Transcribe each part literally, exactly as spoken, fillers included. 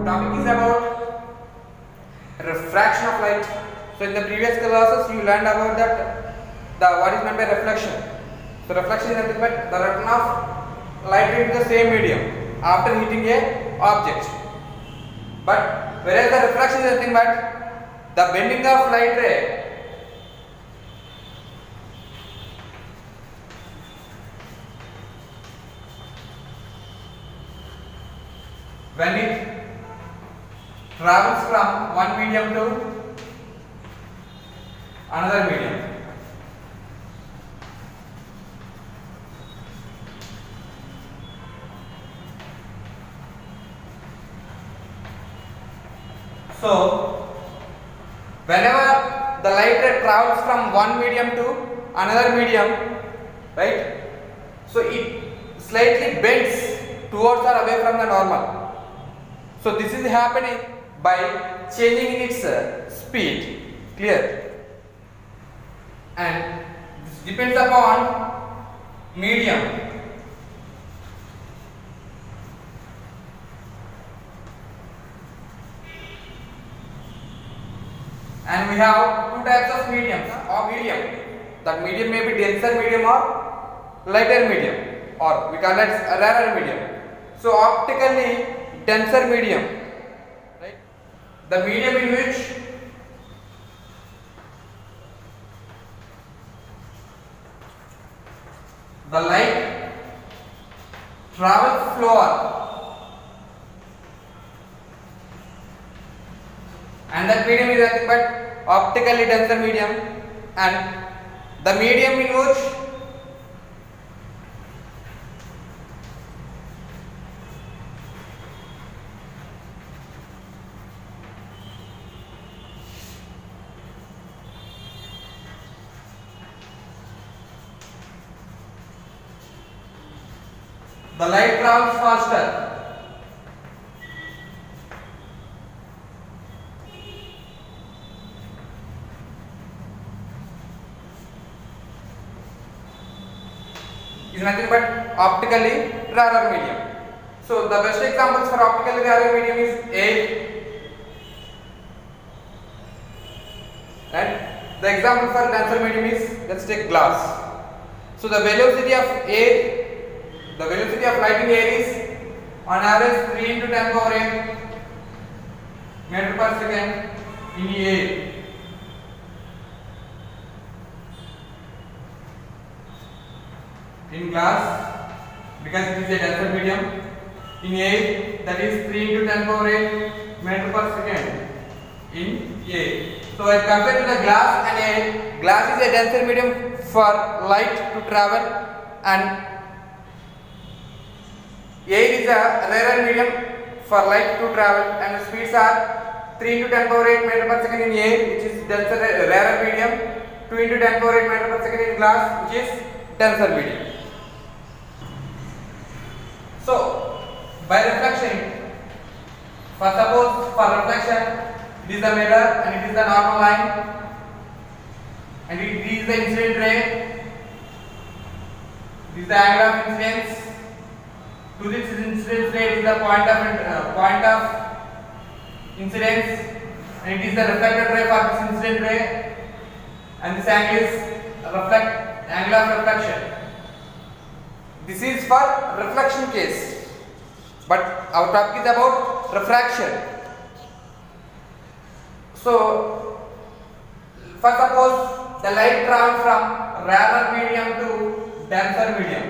topic is about refraction of light. So in the previous classes you learned about that the what is meant by reflection. So reflection is nothing but the return of light into the same medium after hitting a object. But whereas the reflection is nothing but the bending of light ray when it travels from one medium to another medium. So whenever the light ray travels from one medium to another medium, right, so it slightly bends towards or away from the normal. So this is happening by changing in its uh, speed, clear, and this depends upon medium. And we have two types of mediums or medium. That medium may be denser medium or lighter medium, or we call it a rarer medium. So optically denser medium, right? The medium in which the light travels slower and that medium is nothing but optically denser medium, and the medium in which the light travels faster. Is nothing but optically rarer medium. So the best examples for optically rarer medium is air, and the example for denser medium is, let's take glass. So the velocity of air, the velocity of light in air is on average three into ten power eight meter per second in air. In glass, because it is a denser medium, in air that is three into ten power eight meter per second in air. So as compared to the glass and air, glass is a denser medium for light to travel, and air is a rarer medium for light to travel, and the speeds are three into ten power eight meter per second in air, which is denser rarer medium, two into ten power eight meter per second in glass, which is denser medium. So by reflection, for suppose for reflection it is the mirror and it is the normal line, and it is the incident ray, it is the angle of incidence. To this incidence ray it is the point of uh, point of incidence, and it is the reflected ray for this incident ray, and this angle is reflect angle of reflection. This is for reflection case, but our topic is about refraction. So first suppose the light travels from rarer medium to denser medium.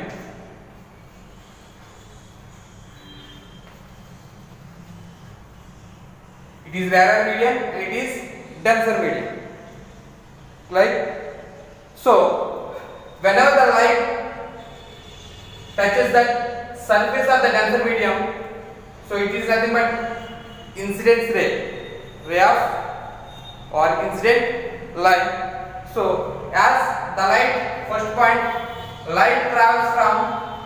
It is rarer medium and it is denser medium. Like so, whenever the light touches the surface of the denser medium, so it is nothing but incidence ray, ray of or incident line. So as the light, first point, light travels from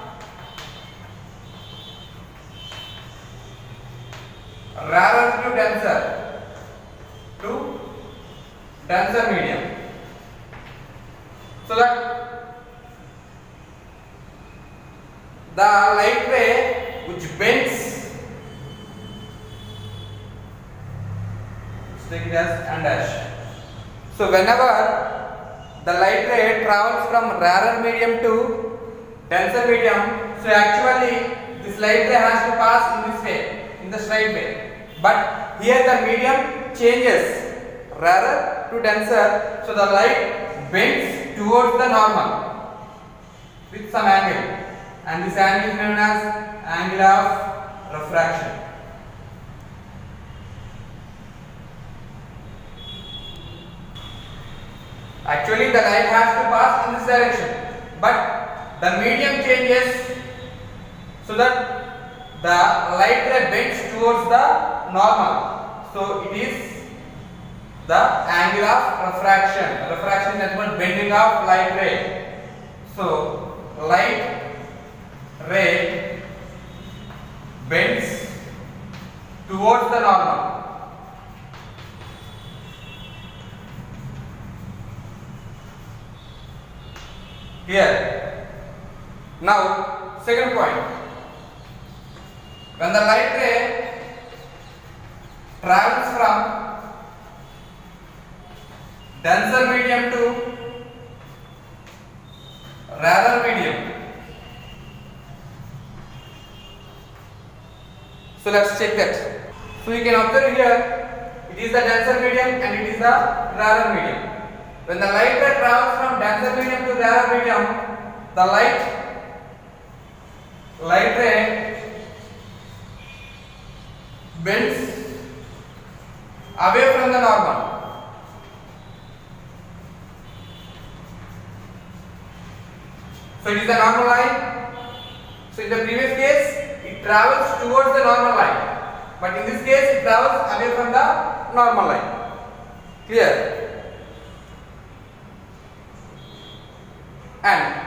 rarer to denser to denser medium, so that the light ray which bends take it as n dash. So whenever the light ray travels from rarer medium to denser medium, so actually this light ray has to pass in this way, in the straight way. But here the medium changes rarer to denser, so the light bends towards the normal with some angle, and this angle is known as angle of refraction. Actually the light has to pass in this direction, but the medium changes so that the light ray bends towards the normal. So it is the angle of refraction. Refraction is nothing but bending of light ray. So light ray bends towards the normal. Here. Now, second point. When the light ray travels from denser medium to rarer medium. So let's check that. So you can observe here, it is the denser medium and it is the rarer medium. When the light ray travels from denser medium to rarer medium, the light light ray bends away from the normal. So it is the normal line. So in the previous case, it travels towards the normal line, but in this case, it travels away from the normal line. Clear? And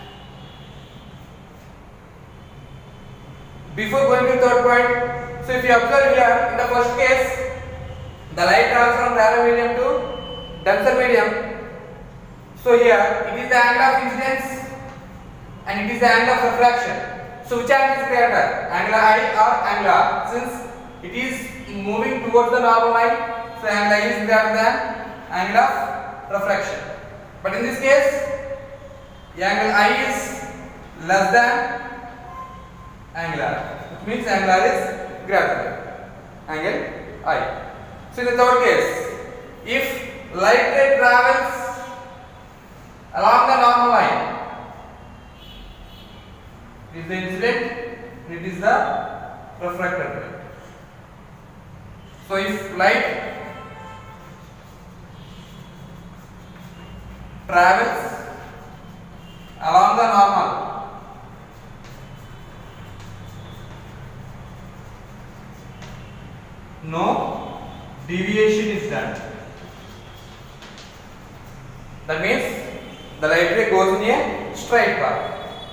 before going to third point, so if you observe here, in the first case, the light travels from rarer medium to denser medium. So here, it is the angle of incidence and it is the angle of refraction. So which angle is greater, angle I or angle R? Since it is moving towards the normal line, so angle I is greater than angle of refraction. But in this case, angle I is less than angle R. It means angle R is greater than angle I. So in the third case, if light ray travels along the normal line, it is the incident, it is the refracted ray. So if light travels along the normal, no deviation is done. That means the light ray goes in a straight path.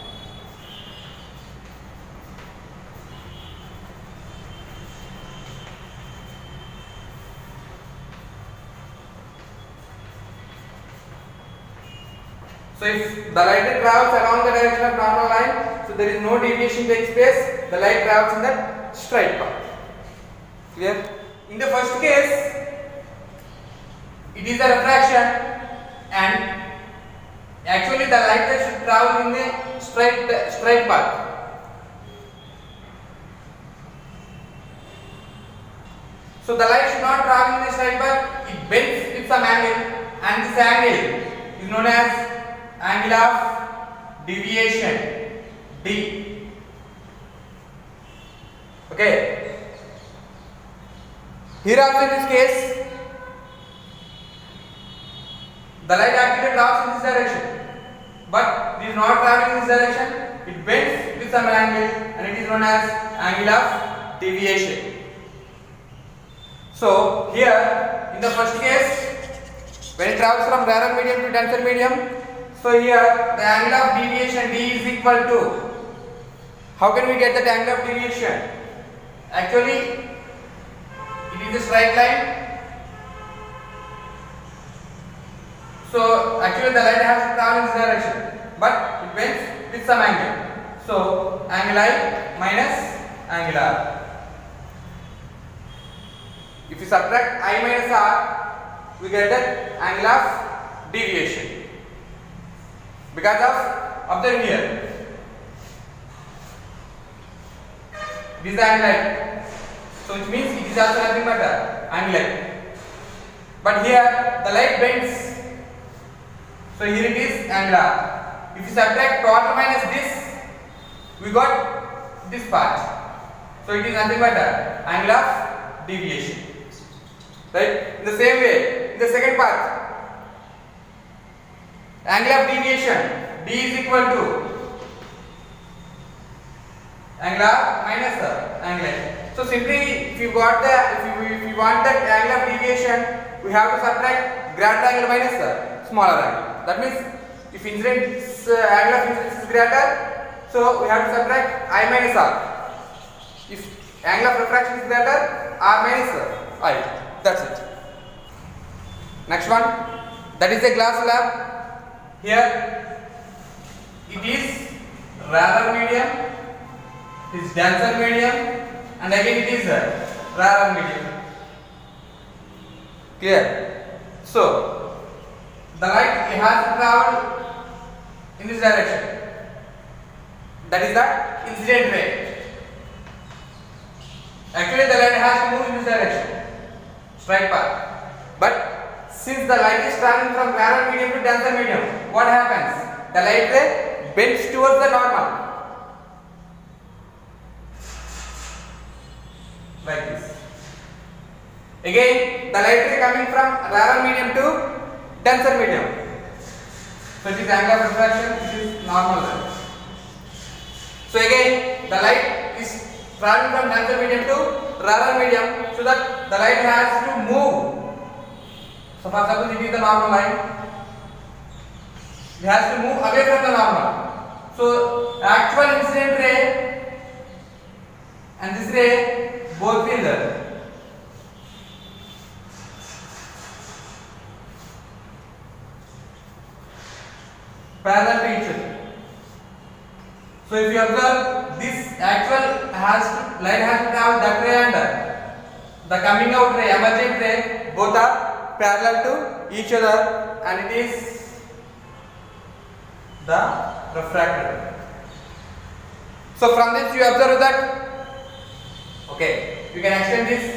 So if the light ray travels along the direction of normal line, so there is no deviation takes place, the light travels in that straight path. Clear? In the first case, it is a refraction and actually the light ray should travel in the straight, straight path. So the light should not travel in the straight path, it bends with some angle, and this angle is known as angle of deviation, D. Okay. Here also in this case, the light actually travels in this direction, but it is not traveling in this direction, it bends with some angle and it is known as angle of deviation. So here in the first case, when it travels from rarer medium to denser medium, so here the angle of deviation D is equal to, how can we get that angle of deviation? Actually, it is a straight line. So actually the light has to travel in this direction, but it bends with some angle. So angle I minus angle R. If you subtract I minus R, we get that angle of deviation. Because of, observe here, this is the angle, so which means it is also nothing but the angle. But here the light bends, so here it is angular. If you subtract total minus this, we got this part, so it is nothing but the angle of deviation. Right? In the same way, in the second part, angle of deviation D is equal to angle of minus the angle. So simply, if you got the, if you, if you want that angle of deviation, we have to subtract greater angle minus the smaller angle. That means, if incidence uh, angle of incidence is greater, so we have to subtract I minus R. If angle of refraction is greater, R minus I. That's it. Next one, that is a glass slab. Here, it is rarer medium, it is denser medium, and again it is a rarer medium. Clear? So, the light has to travel in this direction. That is the incident ray. Actually, the light has to move in this direction. Straight path. But since the light is traveling from rarer medium to denser medium, what happens? The light ray bends towards the normal. Like this. Again, the light ray coming from rarer medium to denser medium. So it is angle of refraction, it is normal. So again, the light is traveling from denser medium to rarer medium, so that the light has to move. So for example, it is the normal line. It has to move away from the normal. So actual incident ray and this ray both will parallel to each other. So if you observe, this actual has to, light has to travel that way, and the coming out ray, emergent ray, both are parallel to each other, and it is the refracted. So from this you observe that, okay, you can extend this.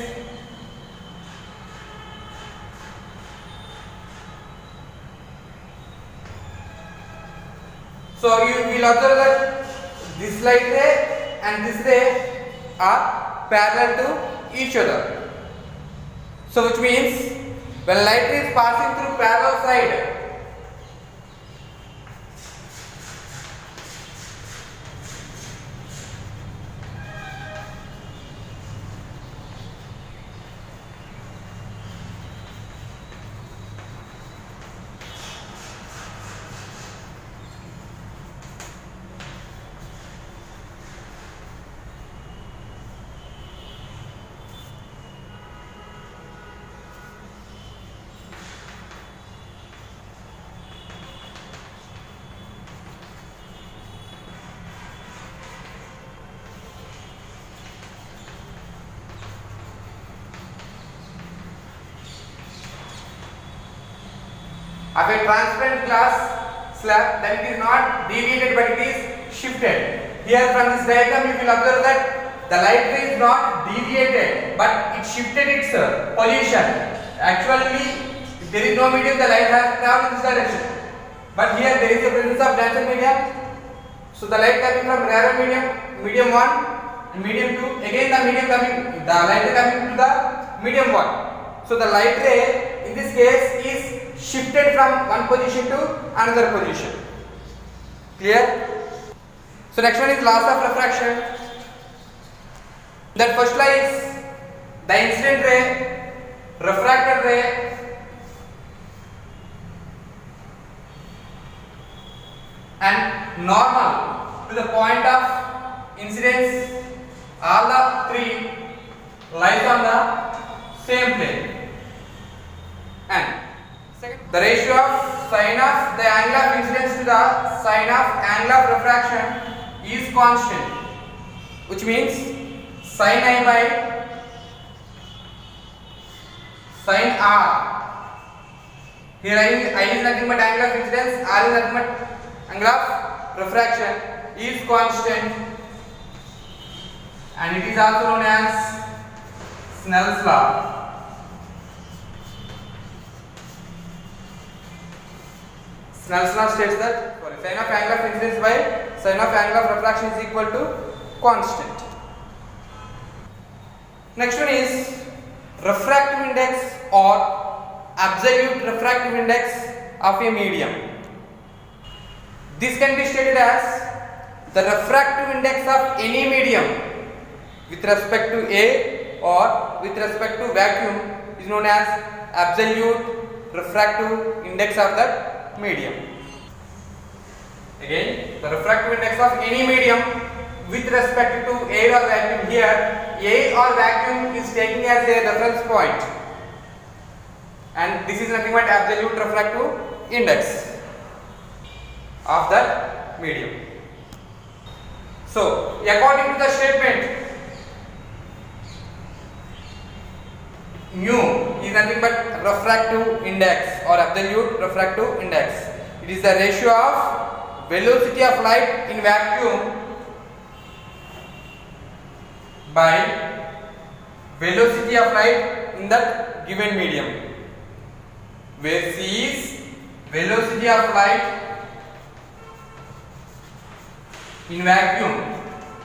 So you will observe that this light ray and this ray are parallel to each other. So which means when light ray is passing through parallel side, of a transparent glass slab, then it is not deviated but it is shifted. Here from this diagram you will observe that the light ray is not deviated but it shifted its uh, position. Actually, if there is no medium, the light has traveled in this direction. But here there is a presence of denser medium. So the light coming from rarer medium, medium one and medium two. Again the medium coming, the light ray coming to the medium one. So the light ray in this case is shifted from one position to another position. Clear? So next one is laws of refraction. That first law is the incident ray, refracted ray, and normal to the point of incidence, all the three lies on the same plane. And the ratio of sine of the angle of incidence to the sine of angle of refraction is constant, which means sine I by sin r. Here I, I is nothing but angle of incidence, r is nothing but angle of refraction, is constant, and it is also known as Snell's law. Snell's law states that sorry, sin of angle of incidence by sin of angle of refraction is equal to constant. Next one is refractive index or absolute refractive index of a medium. This can be stated as the refractive index of any medium with respect to A or with respect to vacuum is known as absolute refractive index of that medium. Again, the refractive index of any medium with respect to air or vacuum. Here, air or vacuum is taking as a reference point, and this is nothing but absolute refractive index of that medium. So, according to the statement, mu is nothing but refractive index or absolute refractive index. It is the ratio of velocity of light in vacuum by velocity of light in that given medium, where c is velocity of light in vacuum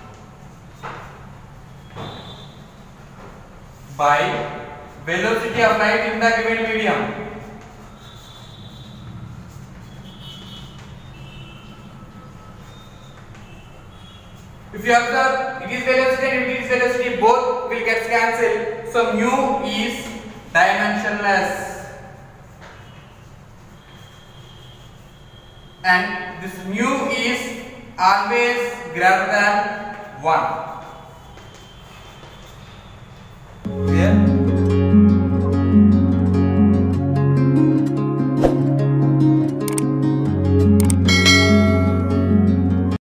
by velocity of light in the given medium. If you observe, it is velocity and it is velocity, both will get cancelled. So mu is dimensionless, and this mu is always greater than one.